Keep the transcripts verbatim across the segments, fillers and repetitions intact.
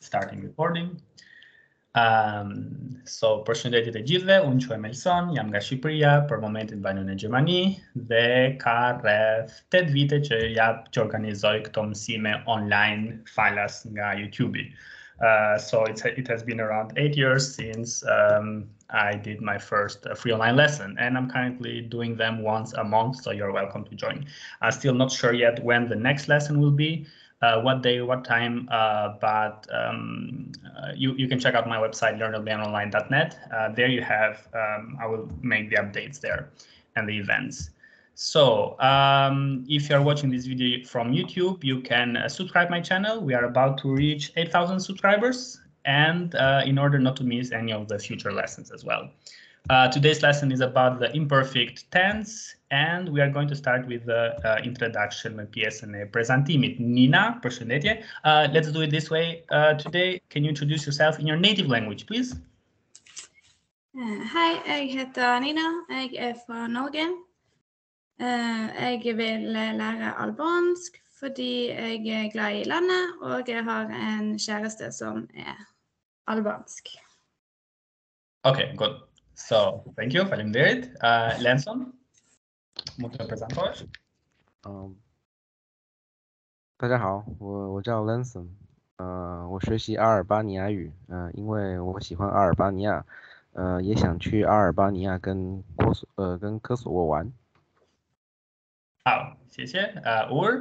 starting recording. Um, so, përshëndetje të gjithëve, unë quhem Elson, jam nga Shqipëria, për momentin banoj në Gjermani dhe ka rreth tetë vite që jap që organizoj këto mësime online falas nga YouTube. Uh, so it's, it has been around eight years since um, I did my first uh, free online lesson, and I'm currently doing them once a month, so you're welcome to join. I'm still not sure yet when the next lesson will be, uh, what day, what time, uh, but um, uh, you, you can check out my website, learn albanian online dot net. Uh, there you have, um, I will make the updates there and the events. So um, if you're watching this video from YouTube, you can uh, subscribe my channel. We are about to reach eight thousand subscribers, and uh, in order not to miss any of the future lessons as well. Uh, today's lesson is about the imperfect tense, and we are going to start with the uh, introduction me pjesën e prezantimit. Nina, përshëndetje. Uh, let's do it this way. Uh, today, can you introduce yourself in your native language, please? Uh, Hei, jeg heter Nina. Jeg er fra Norge. Uh, jeg vil lære albansk fordi jeg er glad i landet, og jeg har en kjæreste som er albansk. Okay, good. So, thank you, faleminderit. Uh, Lenson, mund të prezantohesh? 嗯，大家好，我我叫 Lenson， 呃，我学习阿尔巴尼亚语，呃，因为我喜欢阿尔巴尼亚，呃，也想去阿尔巴尼亚跟科索呃跟科索沃玩。 好，谢谢. Uh, Uğur?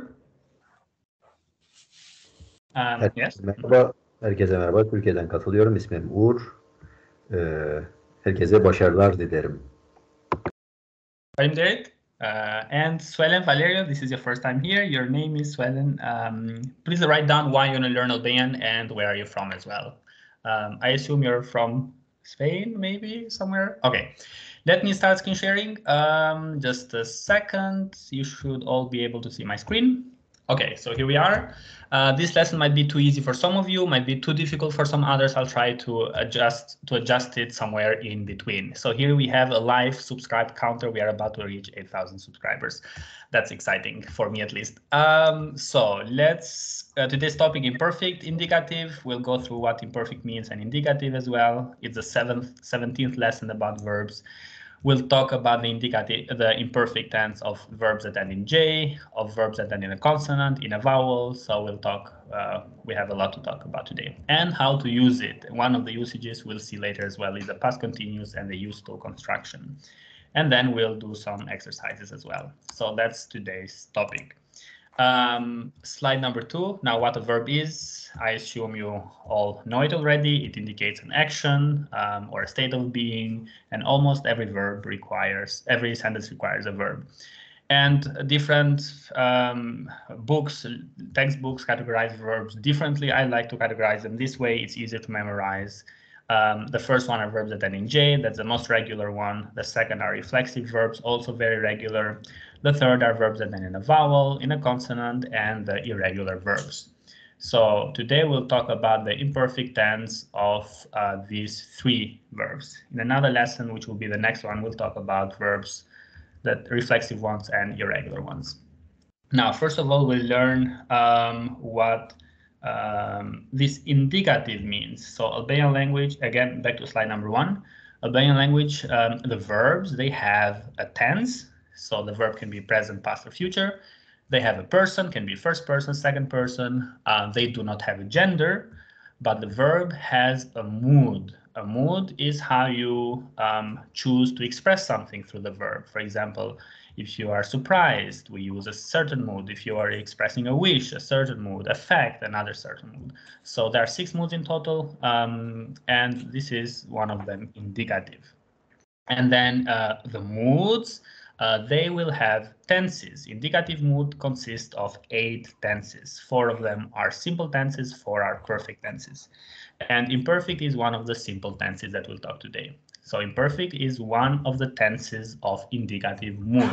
Um, Herkese yes. merhaba. Herkese merhaba. Türkiye'den katılıyorum. İsmim Uğur. Ee, herkese başarılar dilerim. Faleminderit. Uh, and Suelen Valerio, this is your first time here. Your name is Suelen. Um, please write down why you want to learn Albanian and where are you from as well. Um, I assume you're from Spain, maybe somewhere. Okay. Let me start screen sharing. Um, just a second. You should all be able to see my screen. Okay, so here we are. Uh, this lesson might be too easy for some of you, might be too difficult for some others. I'll try to adjust to adjust it somewhere in between. So here we have a live subscribe counter. We are about to reach eight thousand subscribers. That's exciting for me, at least. Um, so let's uh, today's topic, imperfect, indicative. We'll go through what imperfect means and indicative as well. It's the seventh, seventeenth lesson about verbs. We'll talk about the indicative, the imperfect tense of verbs that end in J, of verbs that end in a consonant, in a vowel. So we'll talk, uh, we have a lot to talk about today, and how to use it. One of the usages we'll see later as well is the past continuous and the used to construction. And then we'll do some exercises as well. So that's today's topic. Um, slide number two. Now, what a verb is, I assume you all know it already. It indicates an action um, or a state of being, and almost every verb requires, every sentence requires a verb. And different um, books, textbooks categorize verbs differently. I like to categorize them this way. It's easier to memorize. Um, the first one are verbs that end in J. That's the most regular one. The second are reflexive verbs, also very regular. The third are verbs that end in a vowel, in a consonant, and the irregular verbs. So today we'll talk about the imperfect tense of uh, these three verbs. In another lesson, which will be the next one, we'll talk about verbs, that reflexive ones and irregular ones. Now, first of all, we'll learn um, what um, this indicative means. So Albanian language, again, back to slide number one. Albanian language, um, the verbs, they have a tense. So the verb can be present, past, or future. They have a person, can be first person, second person. Uh, they do not have a gender, but the verb has a mood. A mood is how you um, choose to express something through the verb. For example, if you are surprised, we use a certain mood. If you are expressing a wish, a certain mood, a fact, another certain mood. So there are six moods in total, um, and this is one of them, indicative. And then uh, the moods, Uh, they will have tenses. Indicative mood consists of eight tenses. Four of them are simple tenses, four are perfect tenses. And imperfect is one of the simple tenses that we'll talk today. So imperfect is one of the tenses of indicative mood.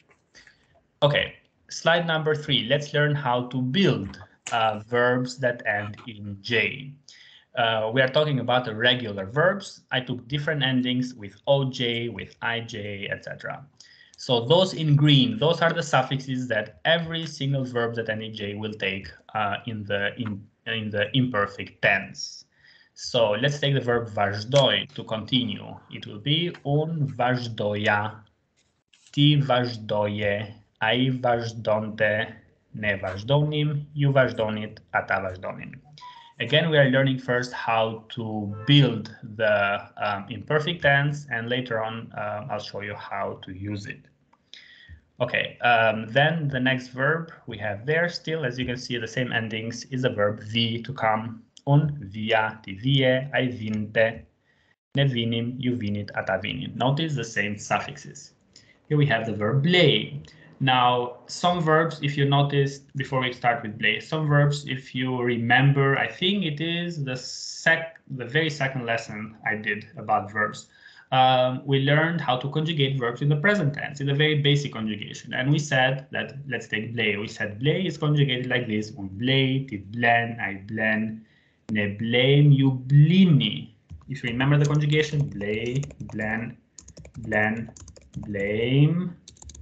Okay, slide number three. Let's learn how to build uh, verbs that end in J. Uh, we are talking about the regular verbs. I took different endings with O J, with I J, et cetera. So those in green, those are the suffixes that every single verb that N E J will take uh, in the in in the imperfect tense. So let's take the verb vazhdoi to continue. It will be un vazhdoja, ti vazhdoje, ai vazhdonte, ne vazhdonim, you vazhdonit, ata vazhdonim. Again, we are learning first how to build the um, imperfect tense, and later on uh, I'll show you how to use it. Okay, um, then the next verb we have there still, as you can see, the same endings, is the verb vi, to come. Un via, ti vie, ai vinte, ne vinim, you vinit, ata vinim. Notice the same suffixes. Here we have the verb blei. Now, some verbs, if you noticed before we start with blei, some verbs, if you remember, I think it is the sec, the very second lesson I did about verbs. Um, we learned how to conjugate verbs in the present tense, in the very basic conjugation. And we said that, let's take blei. We said blei is conjugated like this. Un blei, ti blen, ai blen, ne blame, you blini. If you remember the conjugation, blei, blen, blen, blame.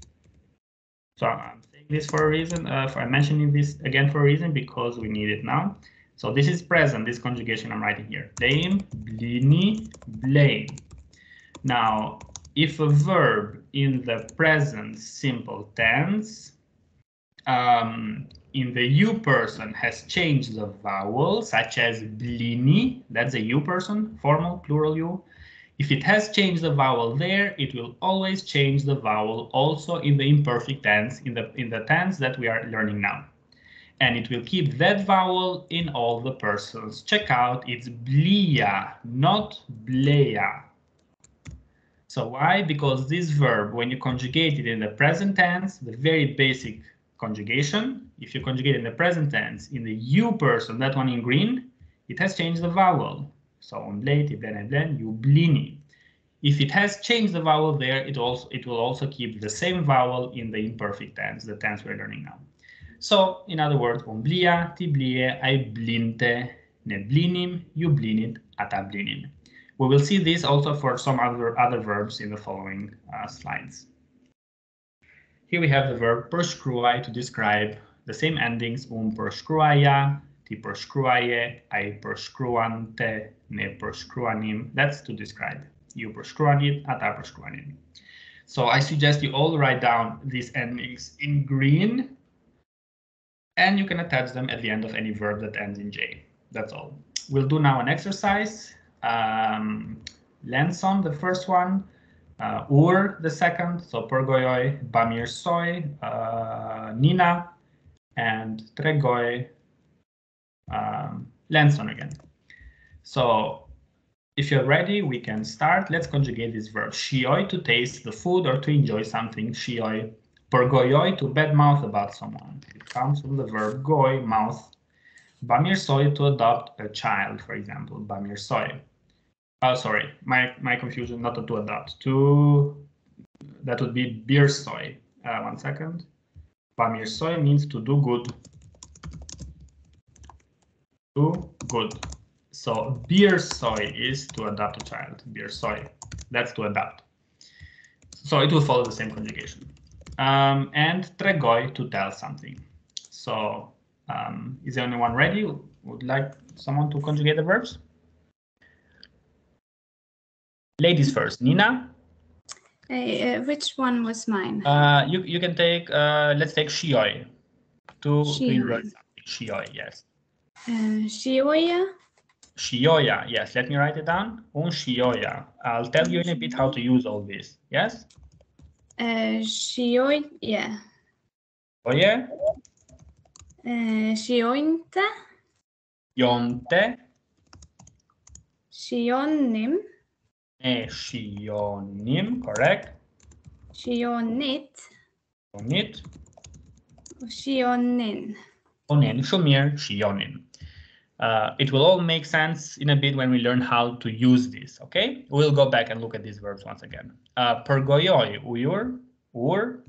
So I'm saying this for a reason. Uh, I'm mentioning this again for a reason, because we need it now. So this is present, this conjugation I'm writing here. Blame, blini, blame. Now, if a verb in the present simple tense, um, in the you person has changed the vowel, such as blini, that's a you person, formal, plural you. If it has changed the vowel there, it will always change the vowel also in the imperfect tense, in the, in the tense that we are learning now. And it will keep that vowel in all the persons. Check out, it's blia, not bleia. So why? Because this verb, when you conjugate it in the present tense, the very basic conjugation, if you conjugate in the present tense, in the you person, that one in green, it has changed the vowel. So on blei, ti blen, ai blen, you blini. If it has changed the vowel there, it also it will also keep the same vowel in the imperfect tense, the tense we're learning now. So in other words, on blia, ti blie, ai blinte, ne blinim, you blinit, ata blinim. We will see this also for some other other verbs in the following uh, slides. Here we have the verb perscruai to describe the same endings, un perscruaia, ti perscruaie, ai perscruante, ne perscruanim. That's to describe. You perscruanit, ata perscruanim. So I suggest you all write down these endings in green, and you can attach them at the end of any verb that ends in J. That's all. We'll do now an exercise. Um, Lenson, the first one. Uh, Ur, the second, so Pergoyoi, Bamir Soy, uh, Nina, and Tregoi, um, Lenson again. So if you're ready, we can start. Let's conjugate this verb. Shioi, to taste the food or to enjoy something. Shioi. Pergoyoi, to badmouth about someone. It comes from the verb goi, mouth. Bamir Soy, to adopt a child, for example. Bamir Soy. Oh, sorry, my, my confusion, not to adopt, to, that would be beer soy. Uh, one second. Bamir soy means to do good. Do good. So beer soy is to adopt a child. Beer soy, that's to adopt. So it will follow the same conjugation. Um, and tregoi, to tell something. So um, is there anyone ready? Would like someone to conjugate the verbs? Ladies first, Nina. Hey, uh, which one was mine? Uh, you you can take. Uh, let's take shioi. To Shioi. shioi, yes. Uh, Shioya. Shioya, yes. Let me write it down. Un shioya. I'll tell you in a bit how to use all this. Yes. Uh, Shioi, yeah. Oye. Uh, Shiointe. Yonte. Shionim. E shionim, correct. Shionit. Shionit. Shionin. Onen, shumir, shionin. Uh, it will all make sense in a bit when we learn how to use this, okay? We'll go back and look at these verbs once again. Uh, pergoyoi, uyur, ur.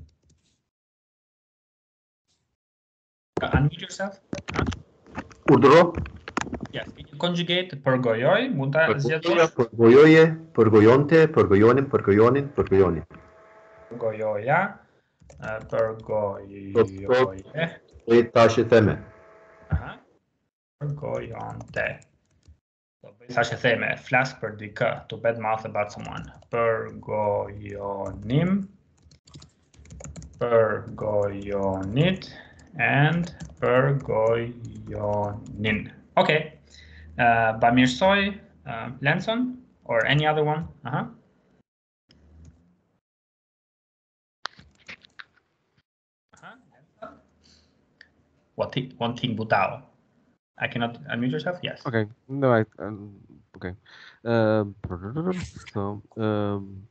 Uh, unmute yourself. Huh? Urdro. Yes, can you conjugate pergoyoi, muta Pergoyoia, pergoyoie, pergoyonte, pergoyonim, pergoyonin, pergoyonin. Pergoyoia, uh, pergoyoie. E taşe teme. Uh-huh. Përgojonte. Do bëj thashë theme, flas për dikë, to badmouth about someone. Përgojonim, përgojonit, and përgojonin. Okay. Uh, Bamirësoj, uh, Lenson, or any other one? Uh-huh. Uh-huh. What thing? One thing, Butao. I cannot unmute yourself. Yes. Okay. No, I. Um, okay. Uh, so, um,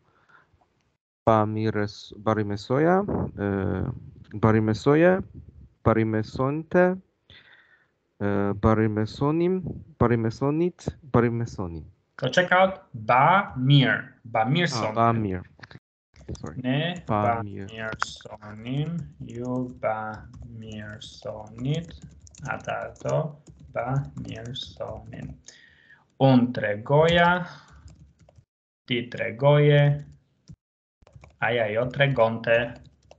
Bamires, Barimesoya, uh, Barimesoya, Barimesonte, uh, Barimesonim, Barimesonit, Barimesonim. So check out Bamir. Bamirson. Ah, Bamir. Okay. Sorry. Ne Bamir. Bamirsonim, you Bamirsonit, atato Bamirsonin. Un tregoja, ti tregoje, aia io tregonte,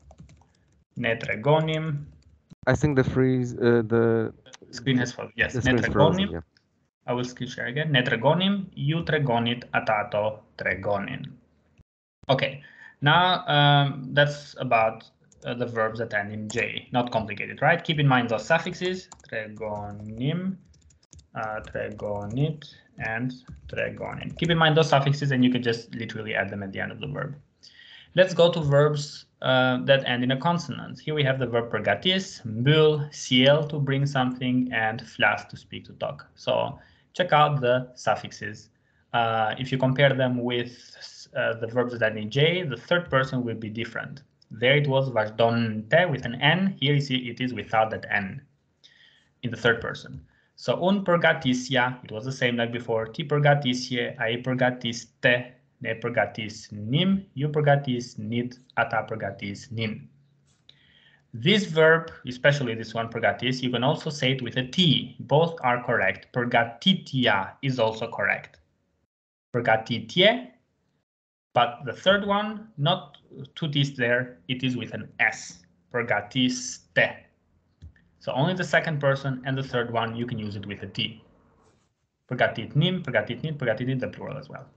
ne tregonim. I think the freeze, uh, the Screen has frozen. Yes, the ne screen is frozen. tregonim. Yeah. I will screen share again. Ne tregonim, you tregonit, atato tregonin. Okay, now um, that's about uh, the verbs that end in J. Not complicated, right? Keep in mind those suffixes, tregonim, uh, tregonit, and tregonin. Keep in mind those suffixes and you can just literally add them at the end of the verb. Let's go to verbs uh, that end in a consonant. Here we have the verb pergatis, mbul, siel, to bring something, and flas, to speak, to talk. So check out the suffixes. Uh, if you compare them with uh, the verbs that end in J, the third person will be different. There it was vardonte with an N. Here you see it is without that N in the third person. So un pergatisia, it was the same like before. Ti pergatisie, ai pergatiste, ne pergatis nim, you pergatis nid, ata pergatis nin. This verb, especially this one pergatis, you can also say it with a T. Both are correct. Pergatitia is also correct. Pergatitie, but the third one, not two T's there, it is with an S. Pergatiste. So only the second person and the third one, you can use it with a T. Pergatit nim, pergatit nid, pergatit nid, the plural as well.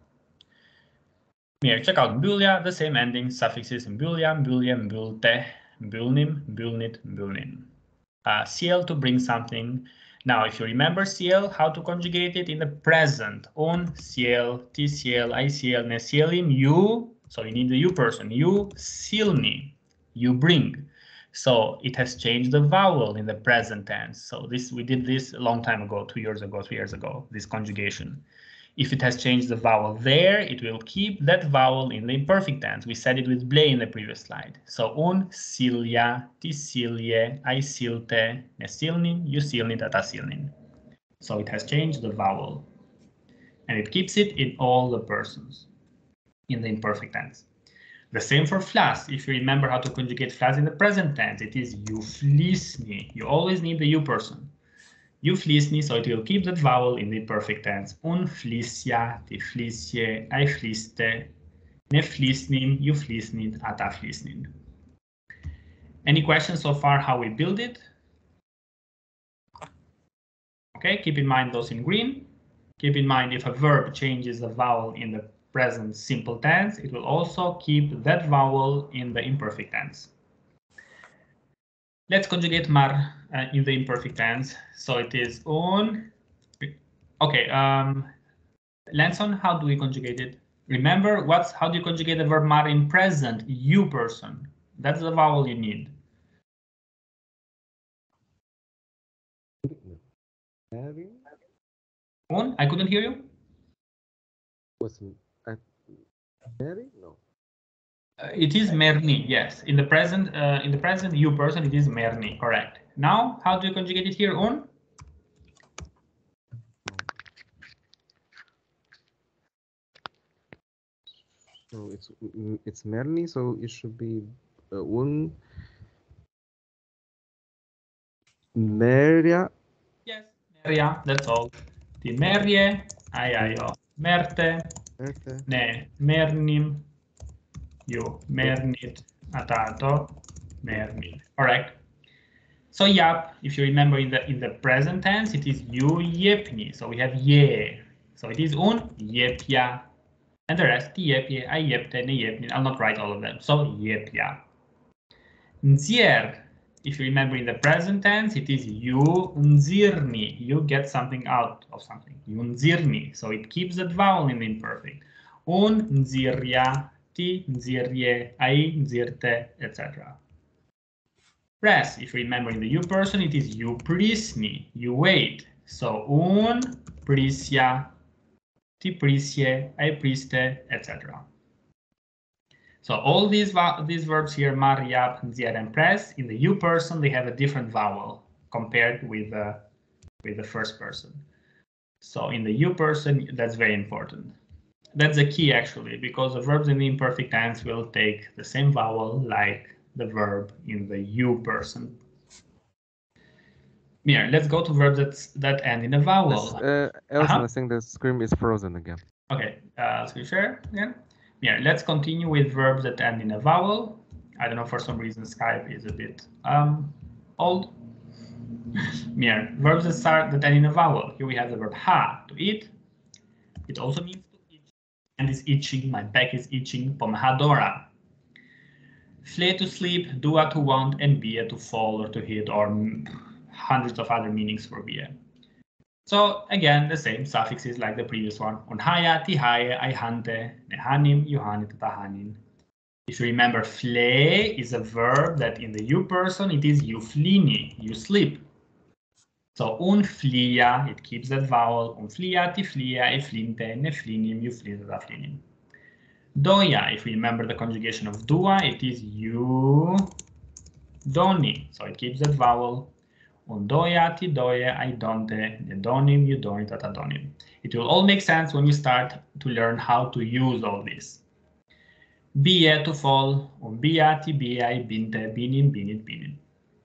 Here, check out mbulia, the same ending, suffixes mbulia, mbulia, mbulte, mbulnim, mbulnit, mbulnin. Uh, ciel, to bring something. Now, if you remember ciel, how to conjugate it in the present. Un ciel, ti ciel, ai ciel, ne cielim, you. So you need the you person. You silni, you bring. So it has changed the vowel in the present tense. So this we did this a long time ago, two years ago, three years ago, this conjugation. If it has changed the vowel there, it will keep that vowel in the imperfect tense. We said it with ble in the previous slide. So un silja, ti silje, ai silte, ne silnin, you silnit, ata silnin. So it has changed the vowel. And it keeps it in all the persons in the imperfect tense. The same for flas. If you remember how to conjugate flas in the present tense, it is you flisni. You always need the you person. You flisni, so it will keep that vowel in the perfect tense. Un flisja, ti flisje, ai fliste, ne flisnin, you flisnit, ata flisnin. Any questions so far how we build it? Okay, keep in mind those in green. Keep in mind if a verb changes the vowel in the present simple tense, it will also keep that vowel in the imperfect tense. Let's conjugate mar uh, in the imperfect tense. So it is un. Okay, um, Lanson, how do we conjugate it? Remember, what's how do you conjugate the verb mar in present? You person. That's the vowel you need. Un, I couldn't hear you. What's Mary? No. Uh, it is merni, yes. In the present, uh, in the present you person, it is merni, correct. Now, how do you conjugate it here? Un. So it's it's merni, so it should be uh, un meria. Yes, meria. That's all. Ti merie, ai ai o merte, Merte. ne mernim. You mernit, atato, mernit. Correct. So yap, if you remember in the in the present tense, it is you yepni. So we have ye. So it is un yepya. And the rest, yepye, I yepte, ne yepni. I'll not write all of them. So yepya. Nzier, if you remember in the present tense, it is you nzirni. You get something out of something. You nzirni. So it keeps that vowel in the imperfect. Un nzirya, ti nzirye, I nzirte, et cetera. Pres, if you remember in the you person, it is you prisni. You wait. So un prisya, ti prisye, I priste, et cetera. So all these these verbs here, mar, yap, nzier, and pres, in the you person, they have a different vowel compared with the with the first person. So in the you person, that's very important. That's the key actually, because the verbs in the imperfect tense will take the same vowel like the verb in the you person. Mir, let's go to verbs that that end in a vowel. Uh, Elson, Uh-huh. I think the screen is frozen again. Okay, uh, screen share again. Yeah, let's continue with verbs that end in a vowel. I don't know, for some reason Skype is a bit um, old. Mir, verbs that start that end in a vowel. Here we have the verb ha, to eat. It also means to itch. And is itching, my back is itching, pomahadora. Flee to sleep, dua to want, and bia to fall or to hit, or hundreds of other meanings for bia. So again, the same suffixes like the previous one. Onhaya, tihaya, aihante, nehanim, yuhanit, tahanin. If you remember, flee is a verb that in the you person, it is you flini, you sleep. So un flia, it keeps that vowel. Un flia, ti flia, e flinte, ne flinim, you flinte, ta flinim. Doya, if we remember the conjugation of dua, it is you doni. So it keeps that vowel. Un doya, ti doye, I donte, ne donim, you donit, ta donim. It will all make sense when you start to learn how to use all this. Bie, to fall. Un bia, ti bia, I binte, binim, binit, binin.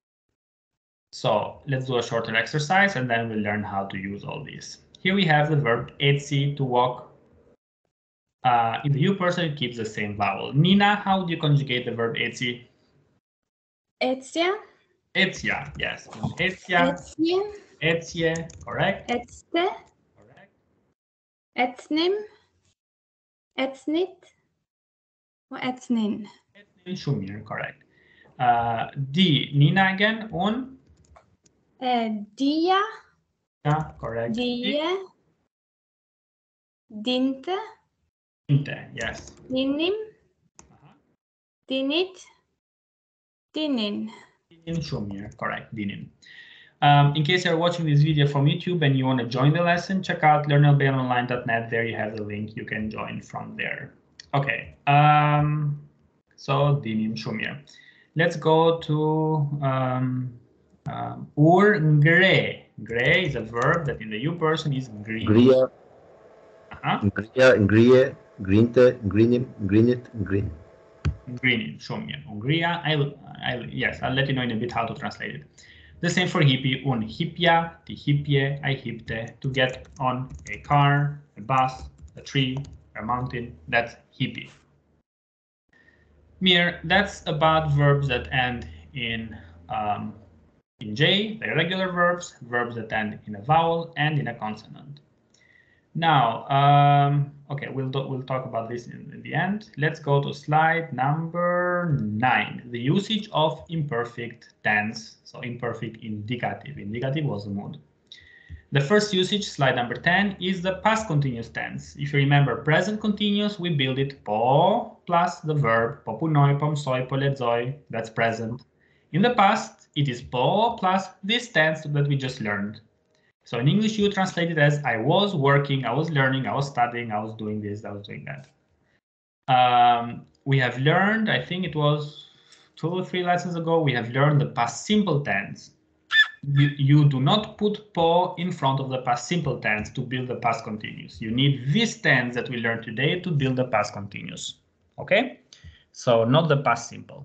So let's do a shorter exercise and then we'll learn how to use all these. Here we have the verb etsi, to walk. Uh, in the you person, it keeps the same vowel. Nina, how do you conjugate the verb etsi? Etsia. Etsia, yes. Etsia, Etsje. etsje, correct? Etste. Correct. Etsnim. Etsnit. Og etsnin. Etnin, shumir, correct. Uh, di, Nina again, un, Eh, dia. yeah, correct. Die. Dinte. Dinte, yes. Dinim. Uh-huh. Dinit. Dinin. Dinin, shumir, correct, dinin. Um, in case you're watching this video from YouTube and you want to join the lesson, check out learn albanian online dot net. There you have the link. You can join from there. Okay. Um, so dinin, shumir. Let's go to um, um, ur ngre. Ngre is a verb that in the you person is green. Ngria, Uh-huh. ngria, ngrie, grinte, grinim, grinit, grin. Greening, shumir. Ungria, I will, I will, yes, I'll let you know in a bit how to translate it. The same for hippie, un hippia, ti hippie, I hippte, to get on a car, a bus, a tree, a mountain, that's hippie. Mir, that's about verbs that end in um, in J, the irregular verbs, verbs that end in a vowel and in a consonant. Now, um, okay, we'll we'll talk about this in, in the end. Let's go to slide number nine, the usage of imperfect tense. So imperfect indicative. Indicative was the mood. The first usage, slide number ten, is the past continuous tense. If you remember present continuous, we build it po plus the verb po punoi, pom soi, po ledzoi. That's present. In the past, it is po plus this tense that we just learned. So in English, you translate it as I was working, I was learning, I was studying, I was doing this, I was doing that. Um, we have learned, I think it was two or three lessons ago, we have learned the past simple tense. You, you do not put po in front of the past simple tense to build the past continuous. You need this tense that we learned today to build the past continuous. Okay? So not the past simple.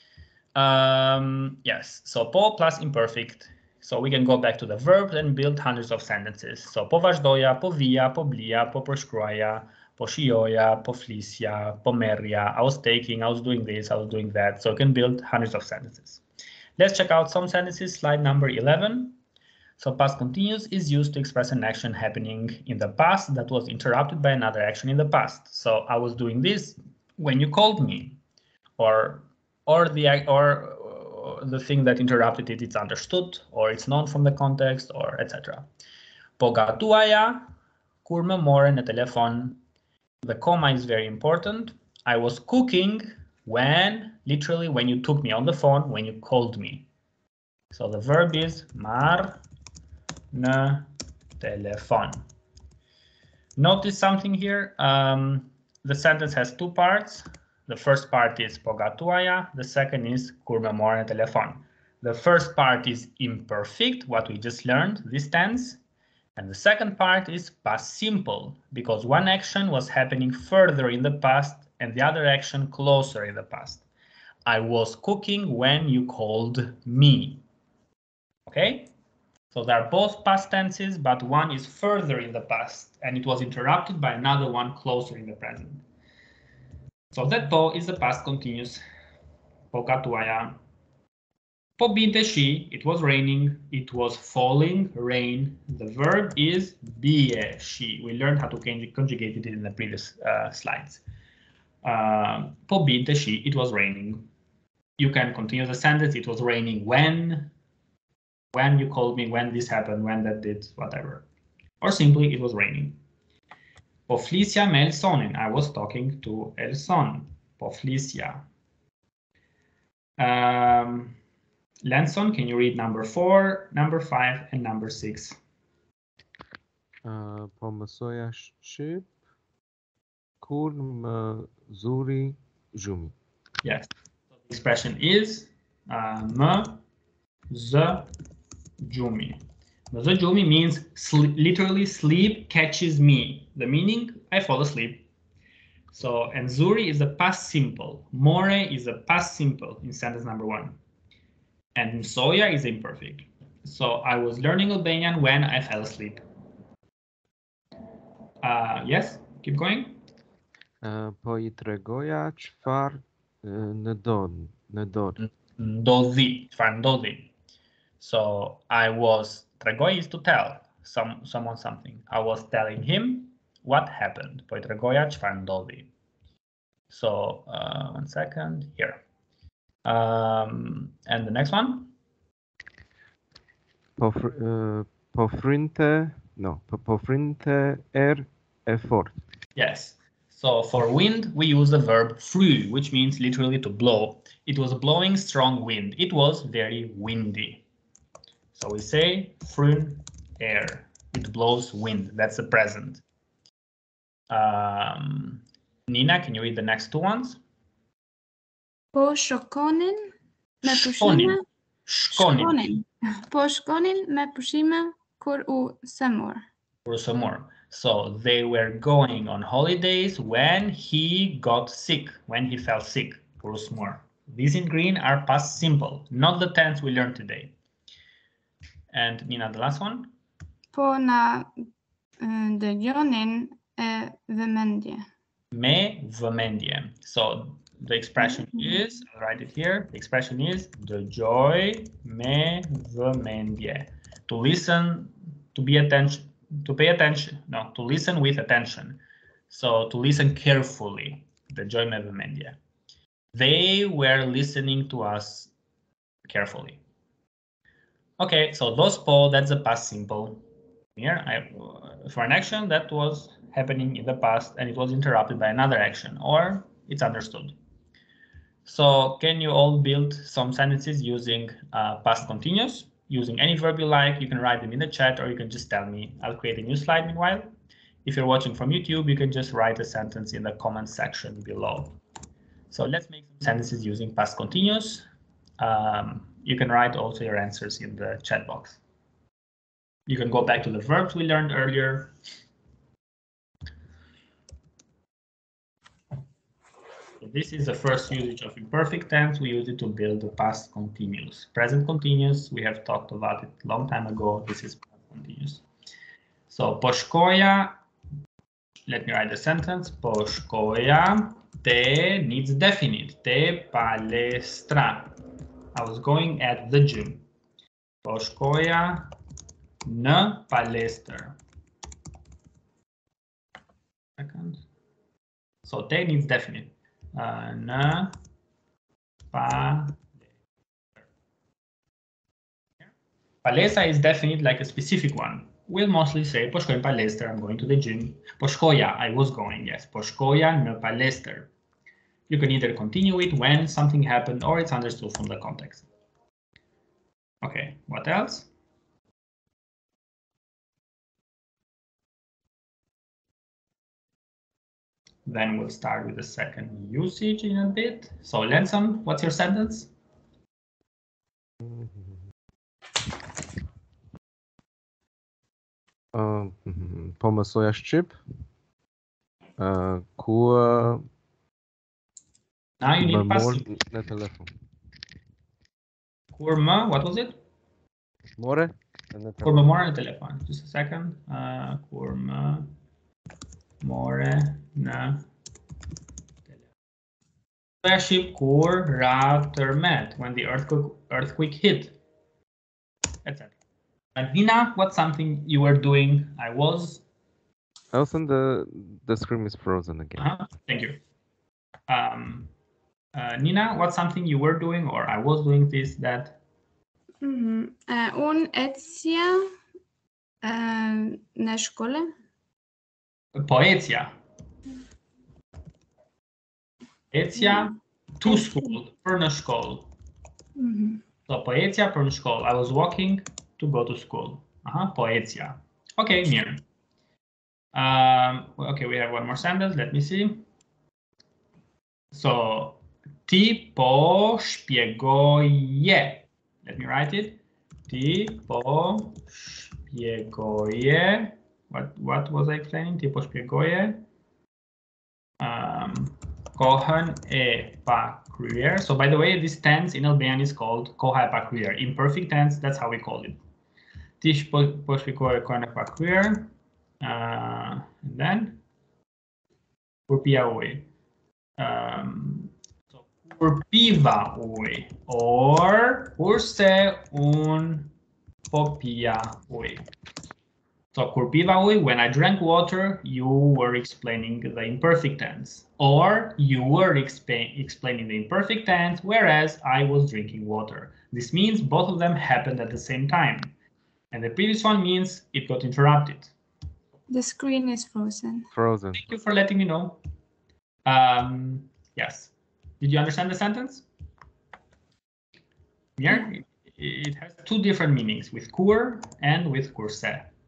Um, yes, so po plus imperfect. So we can go back to the verbs and build hundreds of sentences. So po vazhdoja, po via, po blia, po proshkroja, po shioja, po flisja, po merja. I was taking, I was doing this, I was doing that. So you can build hundreds of sentences. Let's check out some sentences. Slide number eleven. So past continuous is used to express an action happening in the past that was interrupted by another action in the past. So I was doing this when you called me, or or the or the thing that interrupted it, it's understood, or it's known from the context, or et cetera. Po gatuaja kur më more në telefon. The comma is very important. I was cooking when, literally, when you took me on the phone, when you called me. So the verb is marr në telefon. Notice something here. Um, the sentence has two parts. The first part is po gatuaja. The second is kur më more në telefon. The first part is imperfect, what we just learned, this tense. And the second part is past simple, because one action was happening further in the past and the other action closer in the past. I was cooking when you called me. Okay? So they are both past tenses, but one is further in the past and it was interrupted by another one closer in the present. So that po is the past continuous. Po gatuaja. Po binte shi, it was raining, it was falling, rain. The verb is bie shi. We learned how to conjugate it in the previous uh, slides. Uh, po binte shi, it was raining. You can continue the sentence, it was raining when, when you called me, when this happened, when that did, whatever. Or simply, it was raining. Po flisja me Elsonin, I was talking to Elson. Po flisja. Um, Lenson, can you read number four, number five, and number six? Uh, po mësoja shqip kur më zuri gjumi. Yes. So the expression is uh, më zë gjumi. Më zë gjumi means sleep, literally sleep catches me. The meaning, I fall asleep. So, and zuri is the past simple. More is the past simple in sentence number one. And msoja is imperfect. So I was learning Albanian when I fell asleep. Uh, yes, keep going. Uh, po I tregoja çfarë në dorë, në dorë. Ndodhi, çfarë ndodhi. So I was, tregoj is to tell some someone something. I was telling him what happened. Po I tregoja çfarë ndodhi. So uh, one second here. Um, and the next one? Po, uh, po frinte, no, po, po frinte er e fort. Yes. So for wind, we use the verb fru, which means literally to blow. It was blowing strong wind. It was very windy. So we say frun air. It blows wind. That's the present. Um, Nina, can you read the next two ones? Po shkonin me Shkonin. pushime. Shkonin. Po shkonin me pushime kur u semur. Or some more. So they were going on holidays when he got sick, when he fell sick. Or more. These in green are past simple, not the tense we learned today. And Nina, the last one? Po na dëgjonin e vëmendje. Me vëmendje. So the expression is, I'll write it here, the expression is dëgjoj me vëmendje. To listen, to be attention, to pay attention, no, to listen with attention. So to listen carefully, dëgjoj me vëmendje. They were listening to us carefully. Okay, so those po, that's the past simple. Here, I, for an action that was happening in the past and it was interrupted by another action, or it's understood. So can you all build some sentences using uh, past continuous? Using any verb you like, you can write them in the chat or you can just tell me. I'll create a new slide meanwhile. If you're watching from YouTube, you can just write a sentence in the comment section below. So let's make some sentences using past continuous. Um, you can write also your answers in the chat box. You can go back to the verbs we learned earlier. So this is the first usage of imperfect tense. We use it to build the past continuous. Present continuous, we have talked about it a long time ago. This is past continuous. So po shkoja, let me write the sentence. Po shkoja te needs definite. Te palestra. I was going at the gym. Poškoja n palester. Second. So te needs definite. Uh, n palester. Palestra is definite, like a specific one. We'll mostly say poškoja n palester, I'm going to the gym. Poškoja, I was going, yes. Poškoja n palester. You can either continue it when something happened or it's understood from the context. Okay, what else? Then we'll start with the second usage in a bit. So Lenson, what's your sentence? Um, Pomosoja strip. Uh, Kur. Now you need passive. Na telefon. Kurma, what was it? More. Kurma more na telefon. Just a second. Uh, kurma more na telefon. Ship kur ratermet when the earthquake earthquake hit, et cetera. And Nina, what's something you were doing? I was. Also, the the screen is frozen again. Uh-huh. Thank you. Um, uh, Nina, what's something you were doing or I was doing this, that? Mm-hmm. uh, un etia uh, na škole. Poetia. Poetia to school, per na školu. Mm-hmm. So poetia per na školu. I was walking to go to school. Uh-huh. Poetia. Okay, Mir. Um, okay, we have one more sentence. Let me see. So, ti pošpjegoje. Let me write it. Ti pošpjegoje. What what was I explaining? Ti pošpjegoje. Um, kohan e pa kryer. So by the way, this tense in Albanian is called koha e pa kryer. Imperfect tense, that's how we call it. Ti pošpjegoje kohan e pa kryer. Uh, and then kurpia uj. Um, so kurpiva uj or kurse un popia uj. So kurpiva uj, when I drank water, you were explaining the imperfect tense, or you were explain, explaining the imperfect tense, whereas I was drinking water. This means both of them happened at the same time, and the previous one means it got interrupted. The screen is frozen. Frozen. Thank you for letting me know. Um, yes. Did you understand the sentence? Yeah. It has two different meanings, with kur and with kurse.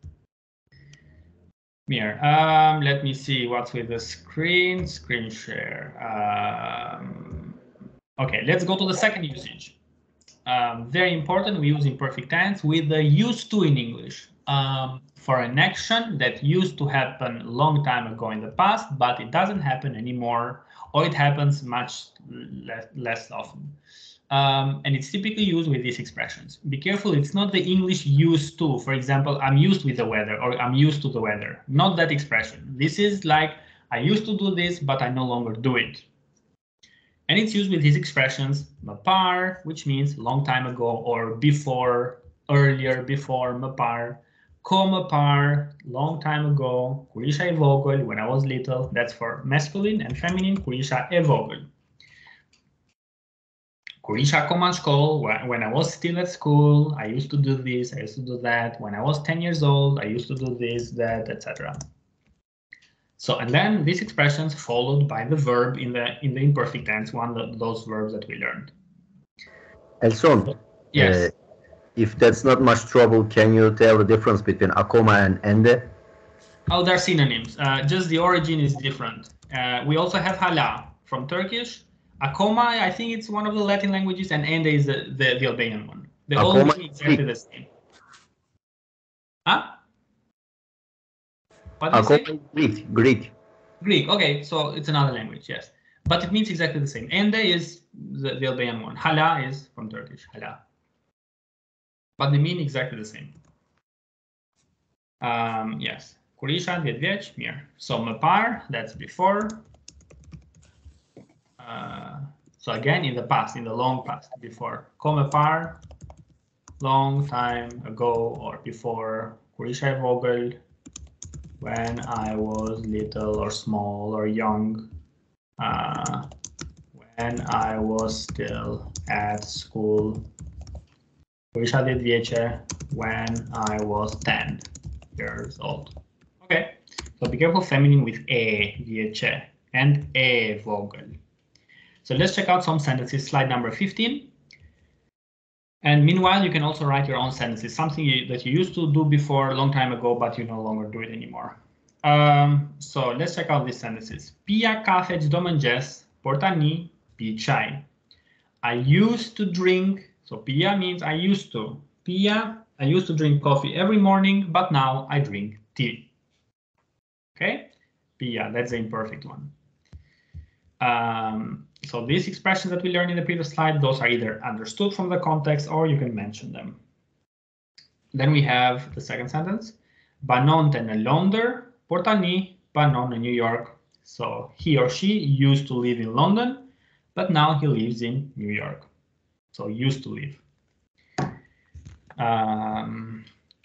Mir, um, let me see what's with the screen. Screen share. Um, okay, let's go to the second usage. Um, very important, we use imperfect tense with the used to in English. Um, for an action that used to happen a long time ago in the past, but it doesn't happen anymore, or it happens much less, less often. Um, and it's typically used with these expressions. Be careful, it's not the English used to. For example, I'm used with the weather, or I'm used to the weather. Not that expression. This is like, I used to do this, but I no longer do it. And it's used with these expressions, mapar, which means long time ago, or before, earlier, before, mapar. Komapar, long time ago. Kurisha e vogel, when I was little. That's for masculine, and feminine, kurisha e vogel. Kurisha koman shkol, when I was still at school, I used to do this, I used to do that. When I was ten years old, I used to do this, that, et cetera. So, and then these expressions followed by the verb in the in the imperfect tense, one of those verbs that we learned. Elson, yes. Uh, if that's not much trouble, can you tell the difference between akoma and ende? Oh, they're synonyms. Uh, just the origin is different. Uh, we also have hala from Turkish. Akoma, I think it's one of the Latin languages, and ende is the, the, the Albanian one. They all mean exactly the same. Huh? What did you say? Greek, Greek. Greek, okay, so it's another language, yes. But it means exactly the same. Ende is the, the Albanian one. Hala is from Turkish, hala. But they mean exactly the same. Um, yes. Kurisha, Djedvech, Mir. So Mapar, that's before. Uh, So again, in the past, in the long past, before. Come par, long time ago, or before. Kur isha e vogël, when I was little or small or young. Uh, when I was still at school. Kur isha dhjetë vjeçe, when I was ten years old. Okay, so be careful feminine with e vjeçe and e vogël. So let's check out some sentences, slide number fifteen. And meanwhile, you can also write your own sentences, something you, that you used to do before a long time ago, but you no longer do it anymore. Um, so let's check out these sentences. Pija kafe çdo mëngjes, por tani pi çaj. I used to drink, so pija means I used to. Pija, I used to drink coffee every morning, but now I drink tea. Okay, pija, that's the imperfect one. Um, so these expressions that we learned in the previous slide, those are either understood from the context or you can mention them. Then we have the second sentence. Banonte në Londër, por tani banon në New York. So he or she used to live in London, but now he lives in New York. So used to live. Um,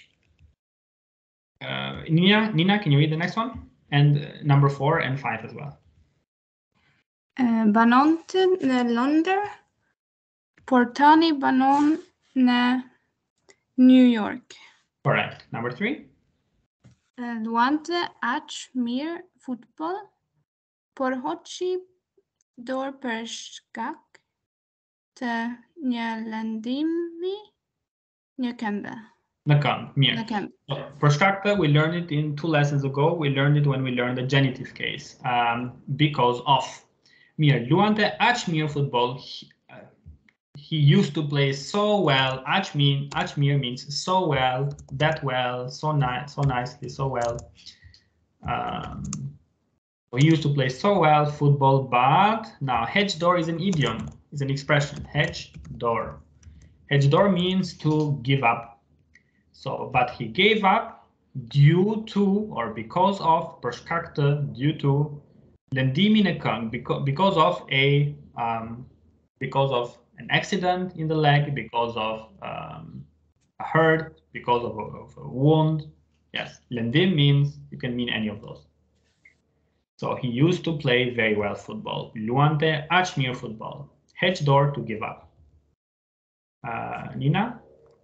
uh, Nina, Nina, can you read the next one? And uh, number four and five as well. Uh, banonte në Londër, por tani banon në New York. Correct. Number three. Uh, luante aq mirë futboll, por hoqi dorë për shkak të një lëndimi një këmbë. Në këmbë, mirë. Në këmbë. So, për shkak të, we learned it in two lessons ago. We learned it when we learned the genitive case. Um, because of. Mirë, luante aq mirë futboll. He, uh, he used to play so well. Aq mean, aq mirë means so well, that well, so nice, so nicely, so well. Um, he used to play so well football, but now hedge door is an idiom, is an expression. Hedge door. Hedge door means to give up. So, but he gave up due to or because of, për shkak të, due to, lëndimi në këngë, because, because of a, um, because of an accident in the leg, because of um, a hurt, because of a, of a wound. Yes, lëndim means, you can mean any of those. So he used to play very well football. Luante aq mirë football. Hedge door, to give up. Uh, Nina?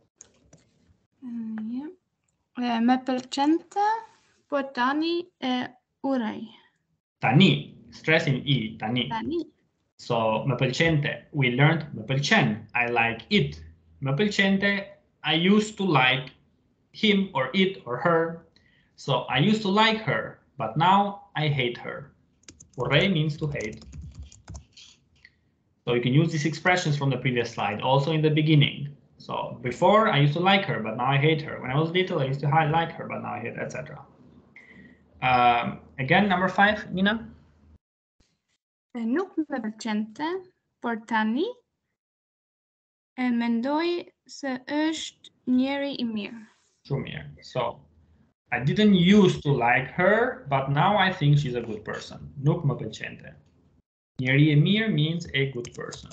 Uh, yeah. uh, me pëlqente, por tani e urej. Tani, stressing i, tani. Tani. So, me pëlqente, we learned me pëlqen, I like it. Me pëlqente, I used to like him or it or her. So, I used to like her, but now I hate her. Urej means to hate. So, you can use these expressions from the previous slide, also in the beginning. So, before, I used to like her, but now I hate her. When I was little, I used to like her, but now I hate her, et cetera. Um, again, number five, Nina? Nuk me pëlqente, por tani e mendoj se është njeri I mirë. Shumë mirë. So, I didn't used to like her, but now I think she's a good person. Nuk më pëlqente. Njeri I mirë means a good person.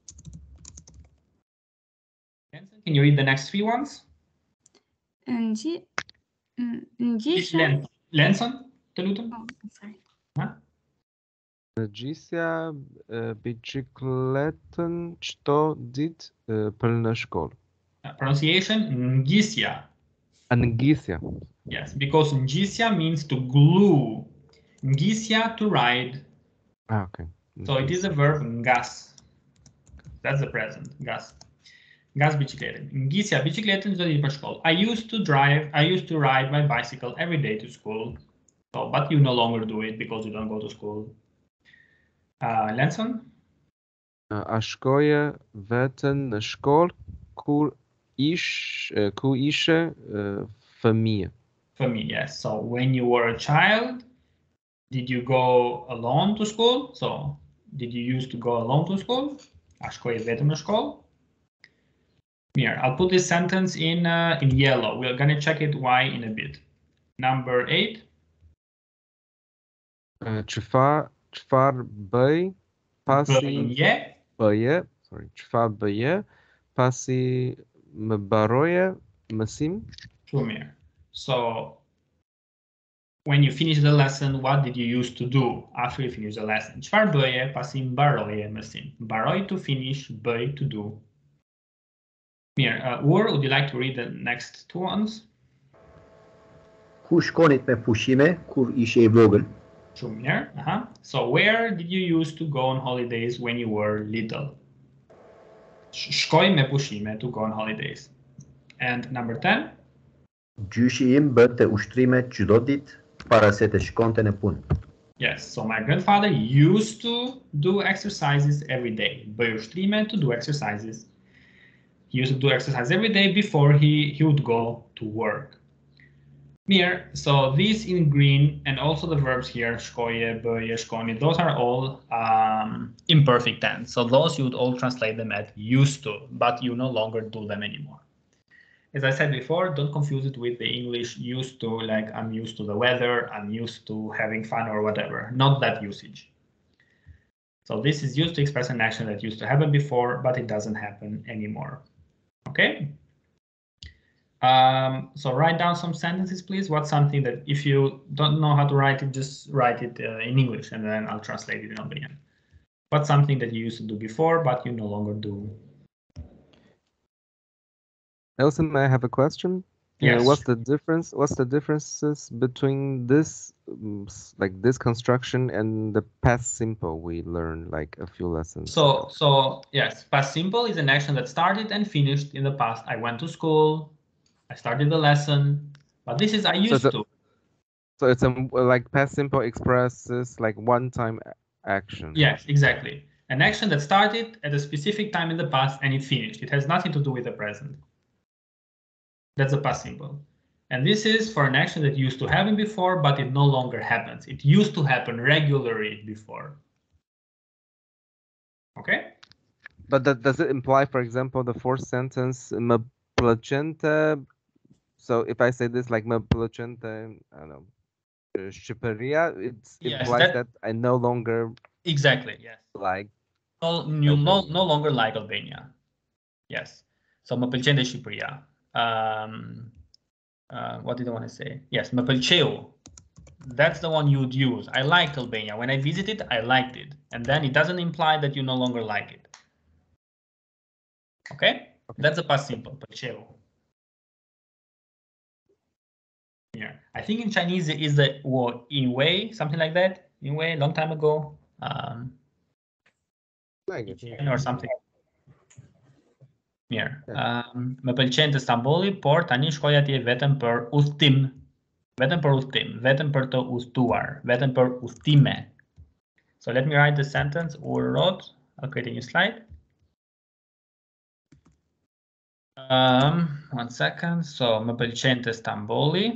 Can you read the next three ones? Ngji, ngjisha. Len, Lenson, të lutem. Oh, sorry. Ha? Gjisja e, bicikletën çdo ditë e, për në shkollë. Uh, pronunciation, ngjisja. Ngjisja. Yes, because ngjisja means to glue. Ngjisja, to ride. Ah, okay. So it is a verb, ngas. That's the present, ngas. Ngas bicikletën. Ngjisja bicikletën çdo ditë për shkollë. I used to drive, I used to ride my bicycle every day to school. So, but you no longer do it because you don't go to school. Uh, Lenson? A shkoje vetën në shkollë kur ish e, ku ishe e, fëmijë. Fëmijë, yes. So when you were a child, did you go alone to school? So did you used to go alone to school? A shkoje vetëm në shkollë? Mirë, I'll put this sentence in uh, in yellow. We're gonna check it why in a bit. Number eight. Çfarë çfarë bëj pasi Bëje, bëje, sorry, çfarë bëje, pasi më mbaroje mësim? Shumë mirë. So when you finish the lesson, what did you used to do after you finish the lesson? Çfarë bëje pasi mbaroje mësim? Mbaroj, to finish, bëj, to do. Mirë, uh, Ur, would you like to read the next two ones? Ku shkonit me pushime kur ishe I vogël? Shumë mirë. Uh-huh. So where did you used to go on holidays when you were little? Sh- Shkoj me pushime, to go on holidays. And number ten? Gjyshi im bënte ushtrime çdo ditë para se të shkonte në punë. Yes, so my grandfather used to do exercises every day. Bëj ushtrime, to do exercises. He used to do exercise every day before he, he would go to work. Mirë, so these in green and also the verbs here, shkoje, bëje, shkoni, those are all um, imperfect tense. So those you would all translate them as used to, but you no longer do them anymore. As I said before, don't confuse it with the English used to, like I'm used to the weather, I'm used to having fun or whatever, not that usage. So this is used to express an action that used to happen before, but it doesn't happen anymore. Okay? Um, so write down some sentences, please. What's something that if you don't know how to write it, just write it uh, in English and then I'll translate it in Albanian. What's something that you used to do before, but you no longer do? Nelson, I have a question. Yes. Uh, what's the difference? What's the differences between this, um, s- like this construction and the past simple we learned like a few lessons So, ago? so yes, past simple is an action that started and finished in the past. I went to school, I started the lesson, but this is I used the- to. So it's a like past simple expresses like one-time a- action. Yes, exactly. An action that started at a specific time in the past and it finished. It has nothing to do with the present. That's a past simple. And this is for an action that used to happen before, but it no longer happens. It used to happen regularly before. Okay? But that, does it imply, for example, the fourth sentence, "më pëlqente"? So if I say this like "më pëlqente," I don't know, uh, Shqipëria, it Yes, implies that- that I no longer Exactly, yes. like. No, you no, Albania. no longer like Albania. Yes. So më pëlqente Shqipëria. Um, uh, what did I want to say? Yes, më pëlqeu. That's the one you would use. I liked Albania. When I visited, I liked it. And then it doesn't imply that you no longer like it. Okay? Okay. That's a past simple, pëlqeu. Yeah. I think in Chinese it is the well, in way, something like that. In way, long time ago. Um, Like it, yeah. or something. Mirë. Um, më pëlqen të Stambolli, por tani shkoj atje vetëm për udhtim. Vetëm për udhtim, vetëm për të udhtuar, vetëm për udhtime. So let me write the sentence or wrote. I'll create a new slide. Um, one second. So më pëlqen të Stambolli.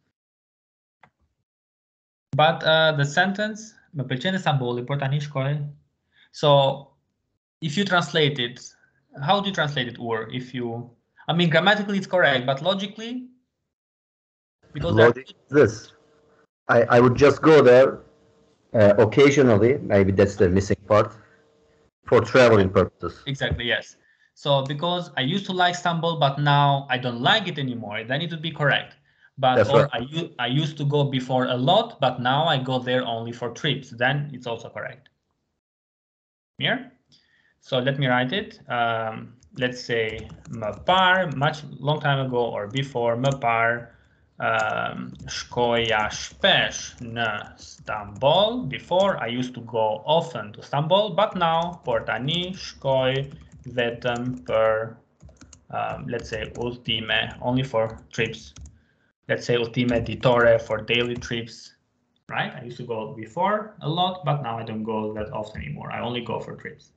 But uh, the sentence, më pëlqen të Stambolli, por tani shkoj. So if you translate it, how do you translate it? Or if you, I mean, grammatically it's correct, but logically, because there are- Logic is this. I, I would just go there uh, occasionally, maybe that's the missing part, for traveling purposes. Exactly, yes. So because I used to like Istanbul, but now I don't like it anymore, then it would be correct. But That's or right. I, u- I used to go before a lot, but now I go there only for trips, then it's also correct. Here? So let me write it. Um, let's say më parë, much long time ago or before, më parë um, shkoja shpesh në Stamboll. Before I used to go often to Stamboll, but now por tani shkoj vetëm për um, let's say udhëtime, only for trips. Let's say udhëtime ditore for daily trips, right? I used to go before a lot, but now I don't go that often anymore. I only go for trips.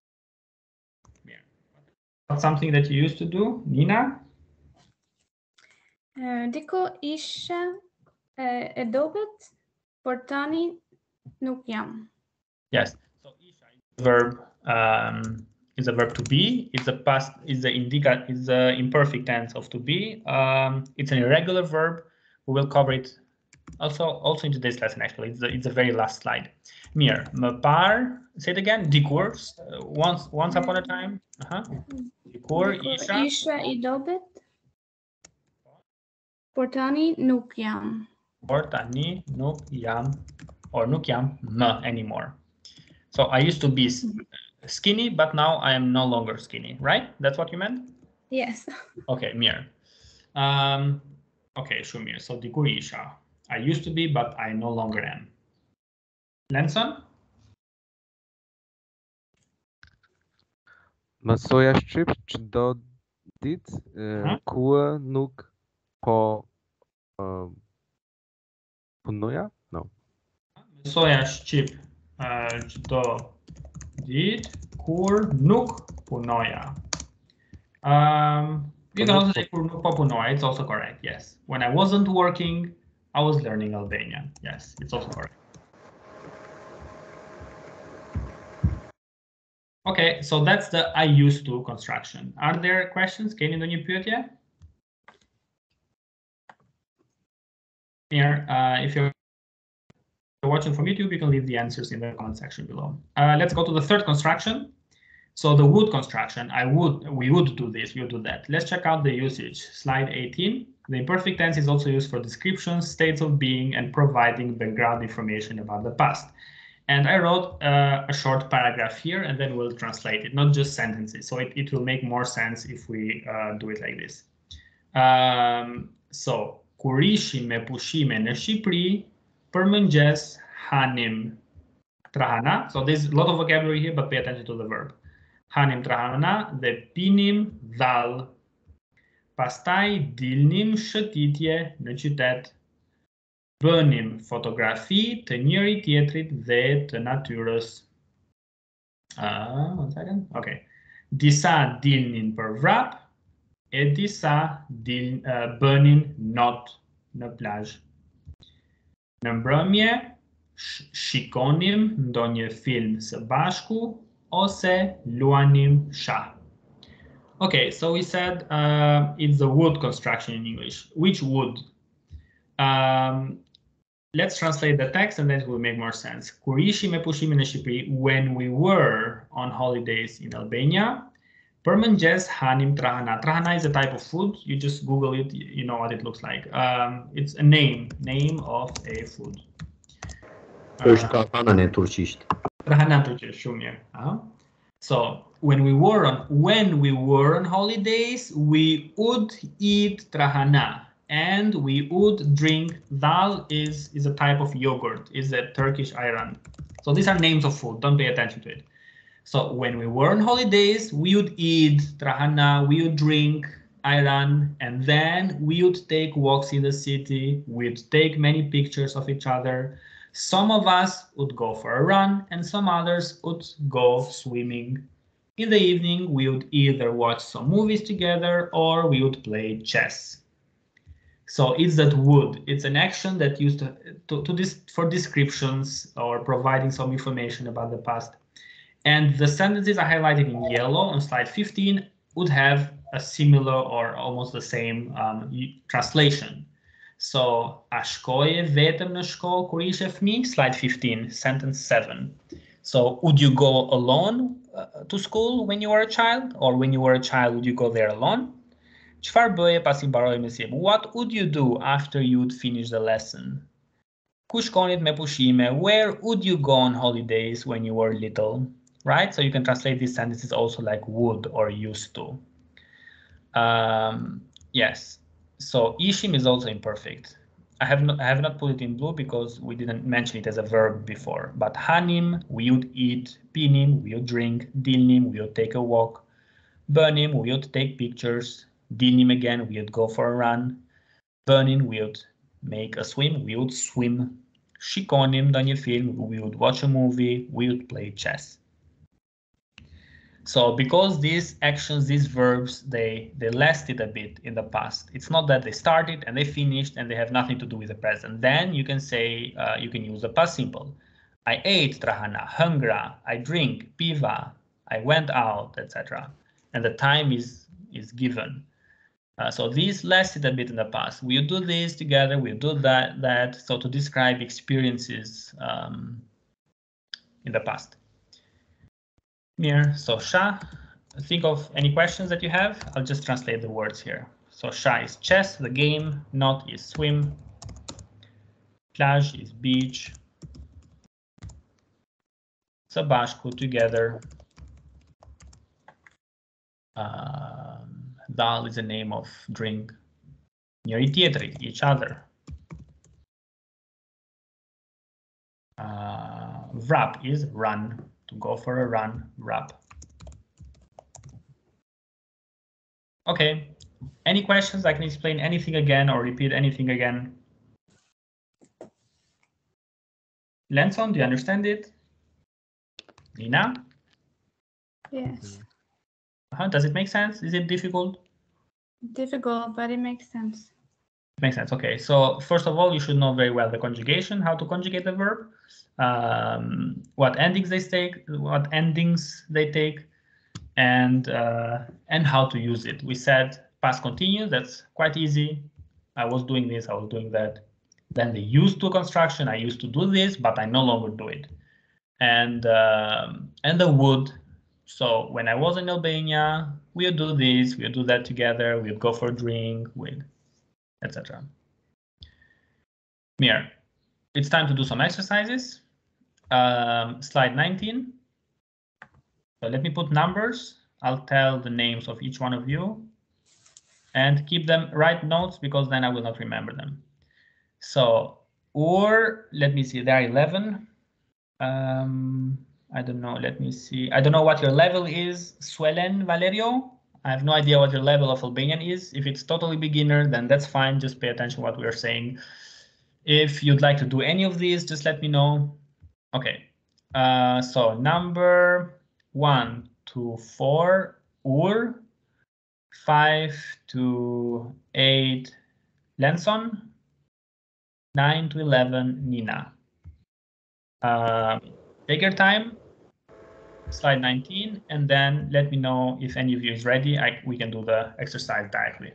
What's something that you used to do, Nina? Uh, Diko ishe uh, e dobët, por tani nuk jam. Yes. So isha is a verb um, is a verb to be. It's a past. Is the indica. Is the imperfect tense of to be. Um, it's an irregular verb. We will cover it Also, also in today's lesson, actually, it's the, it's the very last slide. Mir, më par, say it again, dikur, uh, once, once upon a time. Uh-huh. Dikur, isha. Isha I dobet. Por tani nuk jam. Por tani nuk jam, or nuk jam më anymore. So I used to be skinny, but now I am no longer skinny, right? That's what you meant? Yes. Okay, Mir. Um, okay, Shumir. So dikur isha. I used to be, but I no longer am. Lenson? Më soja shqip çdo ditë Uh-huh. kur nuk po uh, punoja? No. Mësoja shqip uh, çdo ditë kur nuk punoja. Um, you can also say kur nuk po punoja. It's also correct. Yes. When I wasn't working, I was learning Albanian. Yes, it's also correct. Okay, so that's the I used to construction. Are there questions? Keni ndonjë pyetje? Here, uh, if you're watching from YouTube, you can leave the answers in the comment section below. Uh, let's go to the third construction. So the would construction, I would, we would do this, we would do that. Let's check out the usage. Slide eighteen. The imperfect tense is also used for descriptions, states of being, and providing background information about the past. And I wrote uh, a short paragraph here, and then we'll translate it, not just sentences. So it, it will make more sense if we uh, do it like this. Um, so, kur ishim me pushime në Shqipëri, për mëngjes hanim trahana. So there's a lot of vocabulary here, but pay attention to the verb. Hanim trahana dhe pinim dhall. Pastaj dilnim shëtitje në qytet. Bënim fotografi të njëri tjetrit dhe të natyrës. Uh, one second. Okay. Disa dilnin për vrap, e disa dil, uh, bënin not në plazh. Në mbrëmje, sh shikonim ndonjë film së bashku ose luanim shah. Okay, so we said uh, it's the would construction in English. Which would? Um, let's translate the text and then it will make more sense. Kur ishim me pushimin në Shqipëri, when we were on holidays in Albania, për mëngjes hanim trahana. Trahana is a type of food. You just Google it, you know what it looks like. Um, it's a name, name of a food. Është trahana në turqisht. Trahana në turqisht, shumë mirë. Uh-huh. So when we were on when we were on holidays, we would eat trahana. And we would drink dal is is a type of yogurt, is a Turkish ayran. So these are names of food, don't pay attention to it. So when we were on holidays, we would eat trahana, we would drink ayran, and then we would take walks in the city, we'd take many pictures of each other. Some of us would go for a run and some others would go swimming. In the evening, we would either watch some movies together or we would play chess. So it's that would, it's an action that used to, to, to this for descriptions or providing some information about the past. And the sentences are highlighted in yellow on slide fifteen would have a similar or almost the same um, translation. So, a shkoje vetëm në shkollë kur ishe fëmijë, slide fifteen, sentence seven. So, would you go alone uh, to school when you were a child? Or when you were a child, would you go there alone? Çfarë bëje pasi mbaroi mësimin? What would you do after you'd finish the lesson? Ku shkonit me pushime? Where would you go on holidays when you were little? Right? So you can translate these sentences also like would or used to. Um, yes. So ishim is also imperfect. I have not I have not put it in blue because we didn't mention it as a verb before. But hanim, we would eat. Pinim, we would drink. Dilnim, we would take a walk. Bënim, we would take pictures. Dilnim again, we would go for a run. Bënin, we would make a swim. We would swim. Shikonim, ndonjë film, we would watch a movie. We would play chess. So because these actions, these verbs, they, they lasted a bit in the past. It's not that they started and they finished and they have nothing to do with the present. Then you can say, uh, you can use the past simple. I ate trahana, hungra, I drink, piva, I went out, et cetera. And the time is, is given. Uh, so these lasted a bit in the past. We do this together, we do that, that. So to describe experiences um, in the past. Mir, so Sha, think of any questions that you have. I'll just translate the words here. So Sha is chess, the game. Not is swim. Plage is beach. Sabashku, together. Um, Dal is the name of drink. Njëri each other. Uh, vrap is run, to go for a run, vrap. Okay, any questions? I can explain anything again or repeat anything again. Lenson, do you understand it? Nina? Yes. Uh-huh. Does it make sense? Is it difficult? Difficult, but it makes sense. It makes sense. Okay, so first of all, you should know very well the conjugation, how to conjugate the verb, um, what endings they take, what endings they take, and uh, and how to use it. We said past continuous. That's quite easy. I was doing this. I was doing that. Then the used to construction. I used to do this, but I no longer do it. And um, and the would. So when I was in Albania, we would do this, we would do that together, we would go for a drink, with et cetera. Mir, it's time to do some exercises. Um, slide nineteen. So let me put numbers. I'll tell the names of each one of you and keep them, write notes, because then I will not remember them. So, or let me see, there are eleven. Um, I don't know, let me see. I don't know what your level is, Suelen, Valerio. I have no idea what your level of Albanian is. If it's totally beginner, then that's fine. Just pay attention to what we are saying. If you'd like to do any of these, just let me know. Okay, uh, so number one to four, Ur. Five to eight, Lenson. Nine to eleven, Nina. Um, take your time, slide nineteen, and then let me know if any of you is ready. I, we can do the exercise directly.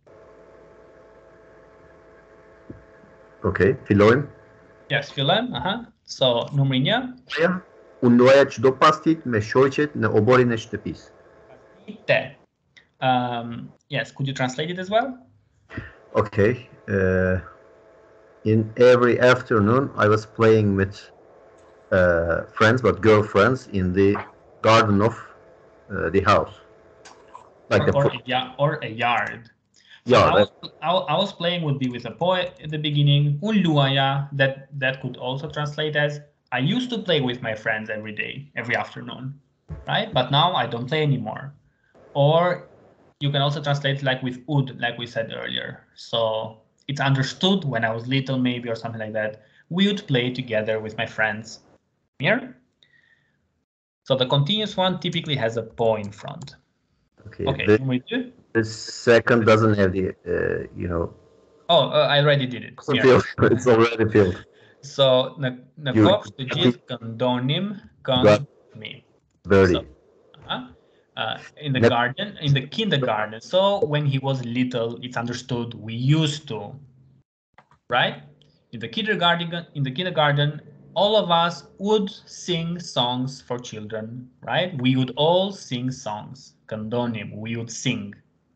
Okay, fillojmë. Yes, fillojmë. Uh-huh. So, numri një. Ja, unë loja çdo pastit me shoqet në oborin e shtëpisë. Te. Um, yes, could you translate it as well? Okay. Uh, in every afternoon, I was playing with uh, friends, but girlfriends, in the garden of uh, the house. Like or, a, or, a, yeah, or a yard. So yeah, I, was, I, I was playing would be with a boy at the beginning. Un luaja, that that could also translate as I used to play with my friends every day, every afternoon, right? But now I don't play anymore. Or you can also translate like with ud, like we said earlier. So it's understood when I was little, maybe, or something like that. We would play together with my friends. Here. So the continuous one typically has a po in front. Okay. Okay. The, Number two. the second doesn't have the, uh, you know. Oh, uh, I already did it. Filled. It's already filled. So në në kopsh të gjithë këndonim këngëmi. Very. So, uh, uh, in the garden, in the kindergarten. So when he was little, it's understood we used to, right? In the kindergarten, in the kindergarten, all of us would sing songs for children, right? We would all sing songs. Këndonim, we would sing.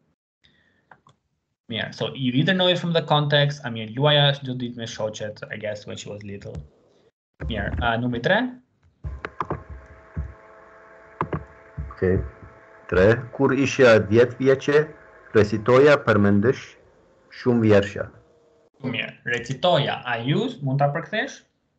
Yeah, so you either know it from the context. I mean, Luaja did me shoqet, I guess, when she was little. Yeah, uh, numër tre. Okay. Tre. Kur isha dhjetë vjeçe, recitoja përmendesh shumë vjersha. Mirë. Recitoja, I use, mund ta përkthesh?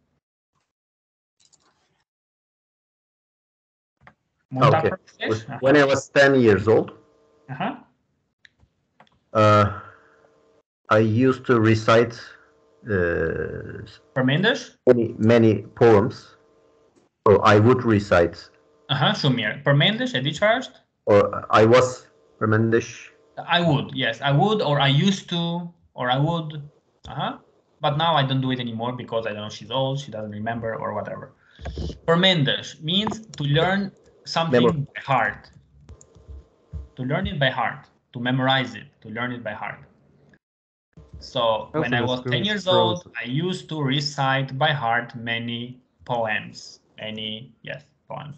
Mund ta Okay. përkthesh? When I was ten years old, uh-huh. uh, I used to recite uh, Përmendesh? many, many poems. Or I would recite. Aha, shumë mirë. Përmendesh, e di çfarë është? Or I was përmendesh. I would, yes, I would, or I used to, or I would. Uh-huh. But now I don't do it anymore because I don't know, she's old, she doesn't remember, or whatever. Përmendesh means to learn something by heart. To learn it by heart. to memorize it, to learn it by heart. So Also, when I the was screen ten is years old, frozen. I used to recite by heart many poems, many, yes, poems.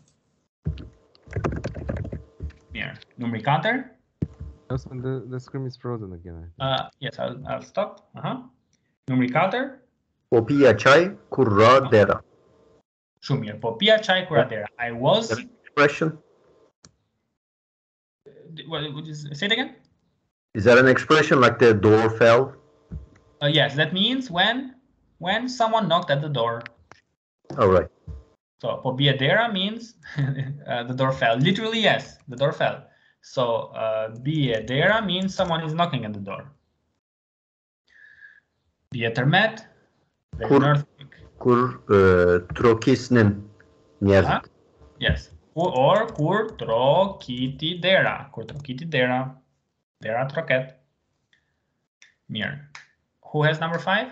Here, numericator. Also, the, the screen is frozen again. Uh, yes, I'll, I'll stop. Uh-huh. Numericator. Popia çay, kurra dera. Shumir, popia chai curadera. I was. Expression? What would you say it again? Is that an expression like the door fell? Uh, yes, that means when when someone knocked at the door. All right. So pobiadera means uh, the door fell. Literally, yes, the door fell. So uh, biedera means someone is knocking at the door. Bietermet, there's an Kur, earthquake. kur uh, trokisnin njerëzit. Uh-huh. Yes. Or, or kur trokitidera. Kur trokitidera. Dera troket. Mirë. Who has number five?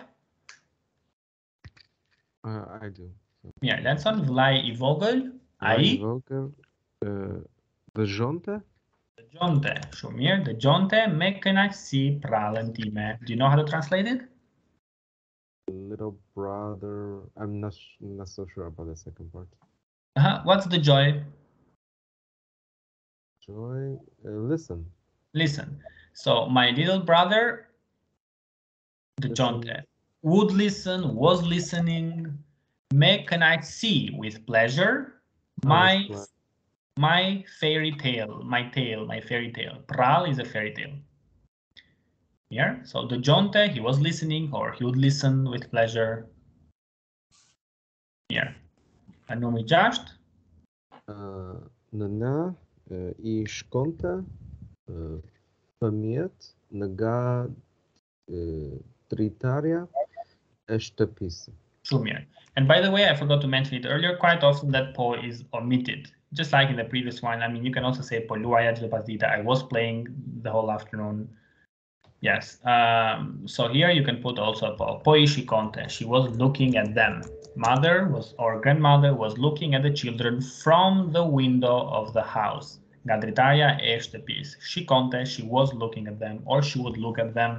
Uh, I do. Mirë, Lenson, vllai I vogël, ai Vogel, uh, dëgjonte? dëgjonte. Shumë mirë, dëgjonte me kënaqësi prallën time. Do you know how to translate it? Little brother. I'm not sh- not so sure about the second part. Uh-huh. What's the joy? Joy, uh, listen. Listen. So my little brother, dëgjonte, would listen, was listening, me kënaqësi with pleasure, my glad. my fairy tale, my tale, my fairy tale. Pral is a fairy tale. Here, so dëgjonte, he was listening, or he would listen with pleasure. Here, and numri gjashtë, Uh, nëna uh, I shkonte uh, fëmijët nga uh, dritarja e shtëpisë. shumë mirë. And by the way, I forgot to mention it earlier, quite often that po is omitted. Just like in the previous one, I mean, you can also say po luaja çdo pas dite. I was playing the whole afternoon. Yes. Um, so here you can put also po. Po I shikonte. She was looking at them. Mother was, or grandmother was looking at the children from the window of the house. Nga dritarja e shtëpisë. Shikonte, she was looking at them, or she would look at them.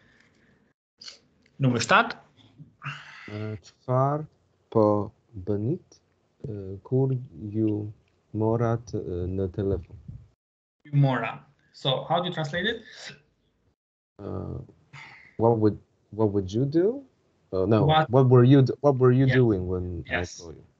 Numër shtatë. Uh, Çfarë po bënit uh, kur ju morat uh, në telefon? Mora. So how do you translate it? Uh, what would what would you do? Uh, no. What- What, were you do- What were you Yes. doing when Yes. I saw you?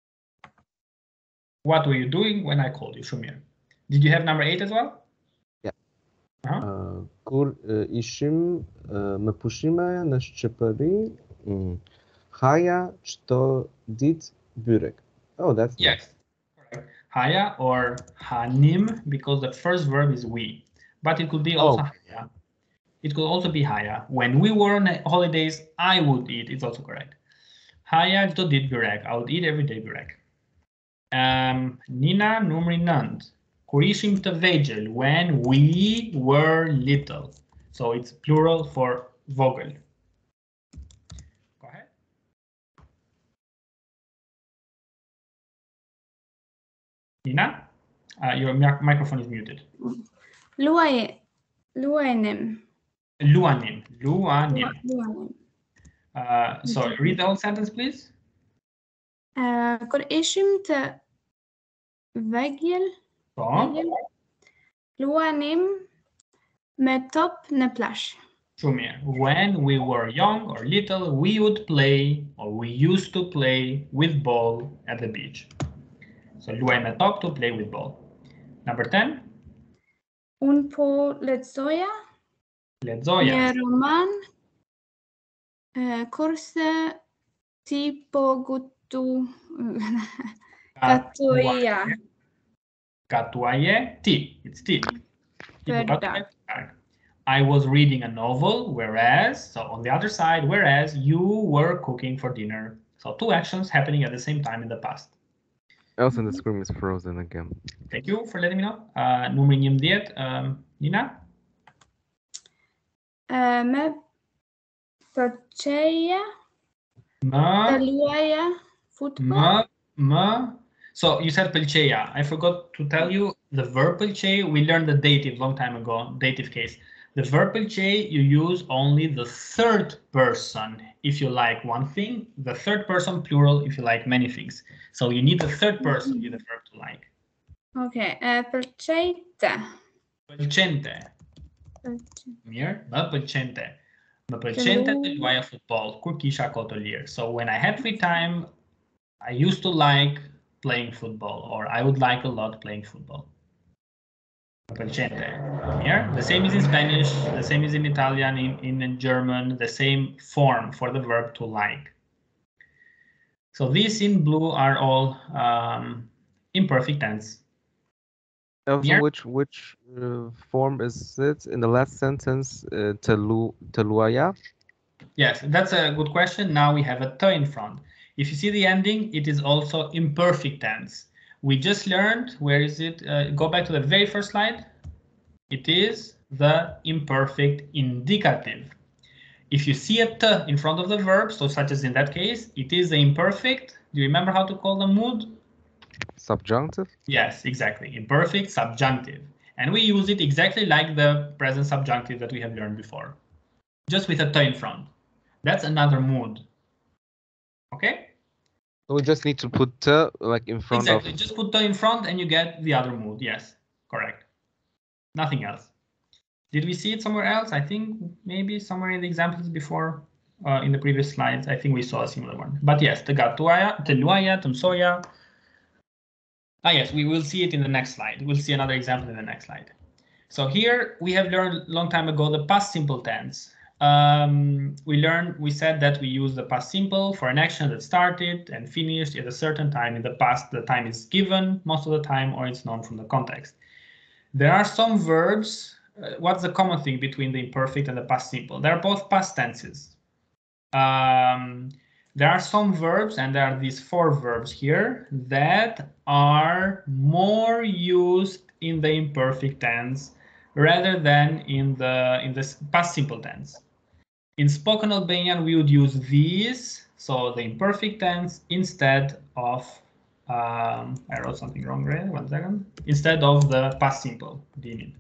What were you doing when I called you, Shumir? Did you have number eight as well? Yeah. Uh-huh. Uh, kur uh, ishim uh, me pushime në Shqipëri, mm, haja çdo ditë byrek. Oh, that's nice. Yes. Correct. Haya or hanim, because the first verb is we. But it could be also Oh. haya. It could also be haya. When we were on holidays, I would eat. It's also correct. Haya çdo ditë byrek. I would eat every day byrek. Um, Nina numri nënt. Kur ishim të vegjël, when we were little. So it's plural for vogël. Go ahead. Nina, uh, your mic- microphone is muted. Luaj, luajnim. Luanim, luanim. Luajnim. Uh, so read the whole sentence, please. Uh, kur ishim të vegjël, Po. vegjël, luajnim me top në plazh. Shumë mirë. When we were young or little, we would play, or we used to play with ball at the beach. So luaj me top, to play with ball. Number ten. Un po lexoja Lexoja. një roman uh, kurse ti po gutu gatuja. Gatuaje, ti. It's ti. Për Tipo, dark. I was reading a novel, whereas, so on the other side, whereas you were cooking for dinner. So two actions happening at the same time in the past. Also, the screen is frozen again. Thank you for letting me know. Uh, numri njëmbëdhjetë, um, Nina? Uh, me përqeja të Më, luaja futboll. më, më So you said pelceia. I forgot to tell you the verb pelcei. We learned the dative long time ago, dative case. The verb pelcei, you use only the third person if you like one thing, the third person plural if you like many things. So you need the third person with the verb to like. Okay, uh, pelceite. Pelcente. Mir, mă pelcente. Mă pelcente të luaja football kur kisha kohë të lirë. So when I had free time, I used to like playing football, or I would like a lot playing football. Here, the same is in Spanish, the same is in Italian, in, in German, the same form for the verb to like. So these in blue are all um, imperfect tense. Also, Here? which which uh, form is it in the last sentence? Uh, telu teluaya. Yes, that's a good question. Now we have a te in front. If you see the ending, it is also imperfect tense. We just learned, where is it? Uh, go back to the very first slide. It is the imperfect indicative. If you see a te in front of the verb, so such as in that case, it is the imperfect. Do you remember how to call the mood? Subjunctive? Yes, exactly. Imperfect subjunctive. And we use it exactly like the present subjunctive that we have learned before, just with a te in front. That's another mood. Okay? So we just need to put te like in front Exactly. of. Just put te in front and you get the other mood. Yes, correct. Nothing else. Did we see it somewhere else? I think maybe somewhere in the examples before, uh, in the previous slides, I think we saw a similar one. But yes, tegatuaya, teluaya, tumsoya. Ah, yes, we will see it in the next slide. We'll see another example in the next slide. So here we have learned a long time ago the past simple tense. Um, we learned, we said that we use the past simple for an action that started and finished at a certain time in the past. The time is given most of the time, or it's known from the context. There are some verbs. Uh, what's the common thing between the imperfect and the past simple? They're both past tenses. Um, there are some verbs, and there are these four verbs here that are more used in the imperfect tense rather than in the in the past simple tense. In spoken Albanian, we would use these, so the imperfect tense, instead of um, I wrote something wrong, right? One second. Instead of the past simple, didn't.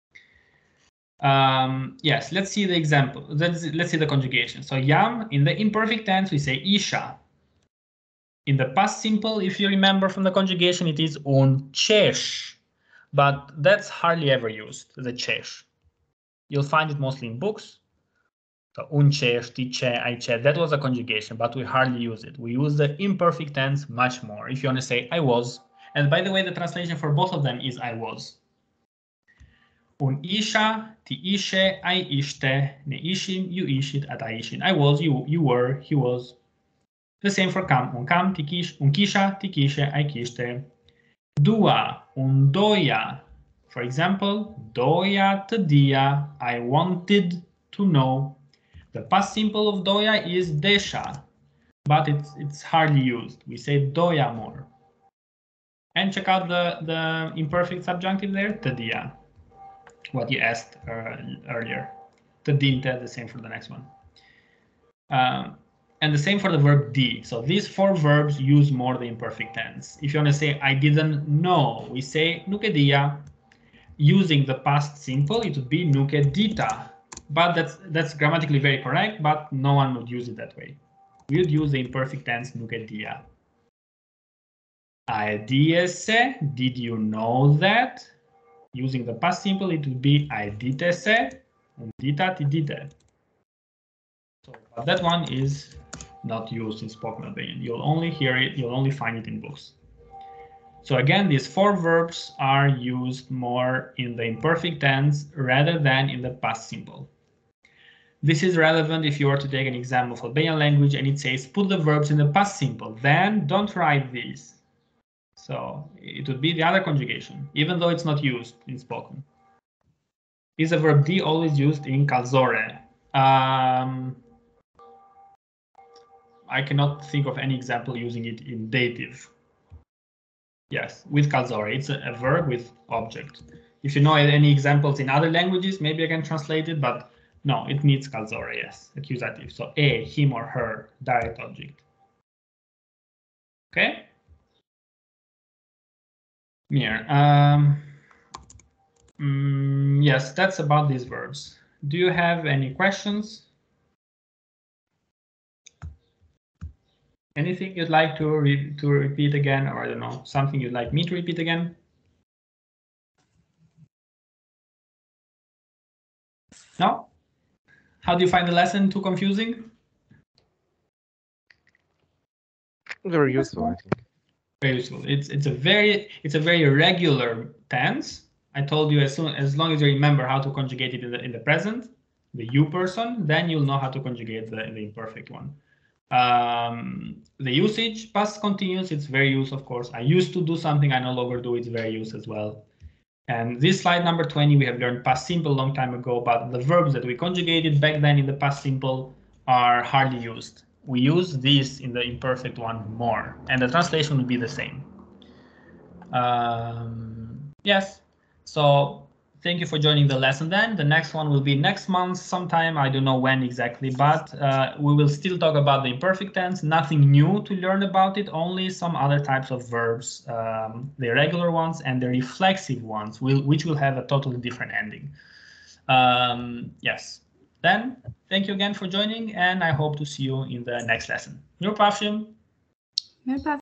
Um, yes, let's see the example. Let's, let's see the conjugation. So yam, in the imperfect tense, we say isha. In the past simple, if you remember from the conjugation, it is un qesh, but that's hardly ever used, the qesh. You'll find it mostly in books. So un qesh, ti che, I che, that was a conjugation, but we hardly use it. We use the imperfect tense much more. If you want to say I was, and by the way, the translation for both of them is I was. Un isha, ti ishe, I ishte, ne ishim, you ishit, at I ishin. I was, you you were, he was. The same for kam. Un kam, ti kish, un kisha, ti kishe, I kishte. Dua, un doya. For example, doya te dia, I wanted to know. The past simple of doya is desha, but it's it's hardly used. We say doya more. And check out the, the imperfect subjunctive there, te dia. What you asked uh, earlier. Te dinte, the same for the next one. Um, and the same for the verb di. So these four verbs use more the imperfect tense. If you want to say I didn't know, we say nuke dia. Using the past simple, it would be nuke dita. But that's that's grammatically very correct, but no one would use it that way. We would use the imperfect tense nuke dia. I diese, did you know that? Using the past simple, it would be I ditese, un dita ti dite. So, but that one is not used in spoken Albanian. You'll only hear it, you'll only find it in books. So again, these four verbs are used more in the imperfect tense rather than in the past simple. This is relevant if you were to take an exam of Albanian language and it says put the verbs in the past simple, then don't write these. So it would be the other conjugation, even though it's not used in spoken. Is the verb di always used in calzore? Um, I cannot think of any example using it in dative. Yes, with calzore, it's a, a verb with object. If you know any examples in other languages, maybe I can translate it, but no, it needs calzore, yes, accusative. So a, him or her, direct object. Okay? Mir. Um, mm, yes, that's about these verbs. Do you have any questions? Anything you'd like to re to repeat again, or I don't know, something you'd like me to repeat again? No? How do you find the lesson? Too confusing? Very useful, I think. Very useful. It's it's a very it's a very regular tense. I told you as soon as long as you remember how to conjugate it in the in the present, the you person, then you'll know how to conjugate the, the imperfect one. Um, the usage, past continuous, it's very used, of course. I used to do something, I no longer do, it's very used as well. And this slide number twenty, we have learned past simple a long time ago, but the verbs that we conjugated back then in the past simple are hardly used. We use these in the imperfect one more, and the translation will be the same. Um, yes, so thank you for joining the lesson then. The next one will be next month sometime. I don't know when exactly, but uh, we will still talk about the imperfect tense. Nothing new to learn about it, only some other types of verbs, um, the irregular ones and the reflexive ones, will, which will have a totally different ending. Um, yes, then thank you again for joining, and I hope to see you in the next lesson. Your Pafshim. Your